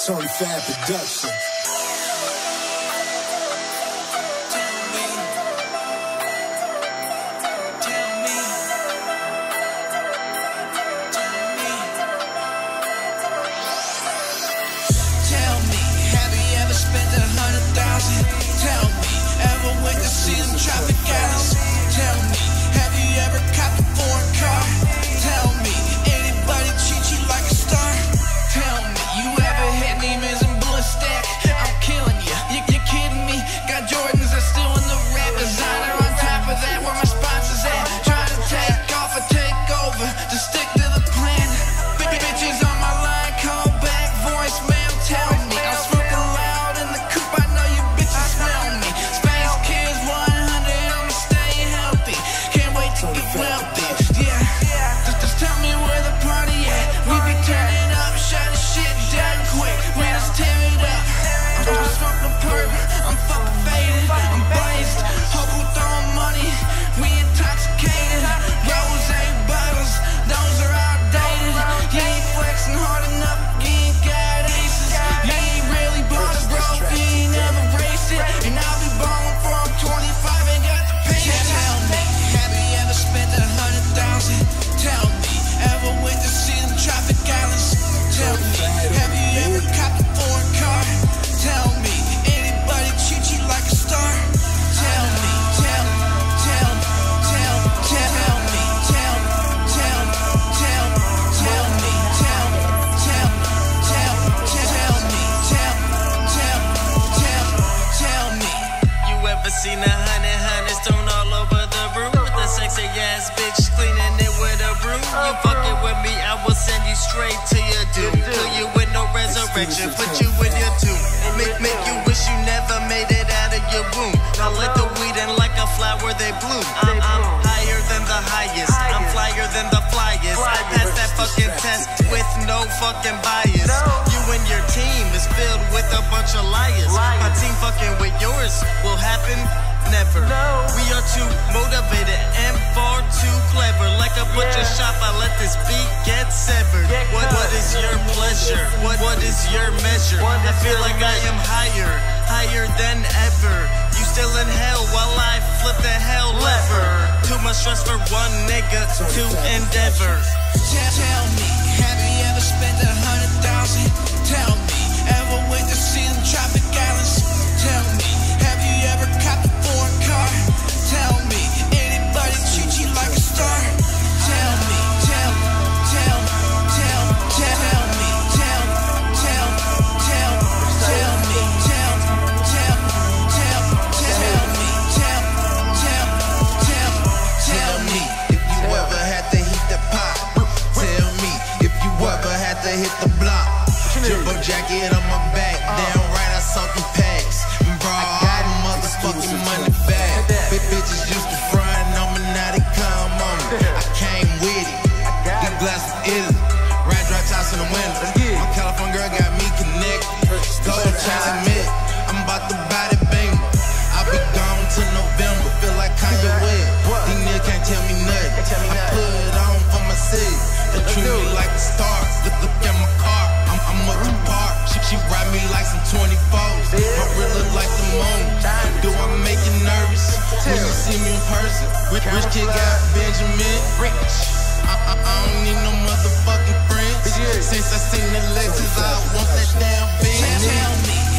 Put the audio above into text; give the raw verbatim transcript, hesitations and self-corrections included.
Tony Fab Production. Seen a hundred hundreds thrown all over the room with a sexy ass bitch cleaning it with a broom. You fucking with me, I will send you straight to your doom. Kill you with no resurrection, put you in your tomb. Make, make you wish you never made it out of your womb. I let the weed in like a flower, they bloom. I'm, I'm higher than the highest, I'm flyer than the flyest. I passed that fucking test with no fucking bias. You and your team is filled with a bunch of liars. My team fucking with yours will happen never. We are too motivated and far too clever. Like a butcher shop, I let this beat get severed. What, what is your pleasure? What, what is your measure? I feel like I am higher, higher than ever. You still in hell while I flip the hell lever. Too much stress for one nigga to endeavor. Tell me, have you ever spent a hundred thousand? Tell me, ever went to see them traffic islands? Tell me, have you ever copped a foreign car? Tell me, anybody treat you like a star? Tell me, tell, tell, tell, tell me, tell, tell, tell, tell me, tell, tell, tell, tell me, tell, tell, tell, tell me. If you ever had to heat the pot, tell me. If you ever had to hit the block, jumbo jacket on my back, damn right I saw them packs. Bro, all the motherfucking money back. Big bitches used to front on me, now they come on me. I came with it, the glass was Italy, ride dry tops in the window. My California girl got me connected. Gold Charlie Mitt, I'm about to buy the Beamer. I'll be gone till November, feel like Kanye West. These niggas can't tell me nothing. I put it on for my city. They treat me like a star. Look, look at my car, I'm, I'm up to park. She, she ride me like some twenty-fours. I really look like the moon. Do I make you nervous when you see me in person? Rich, rich kid got Benjamin. Rich. I, I, I don't need no motherfucking friends. Since I seen the Lexus, I want that damn bitch. Tell me,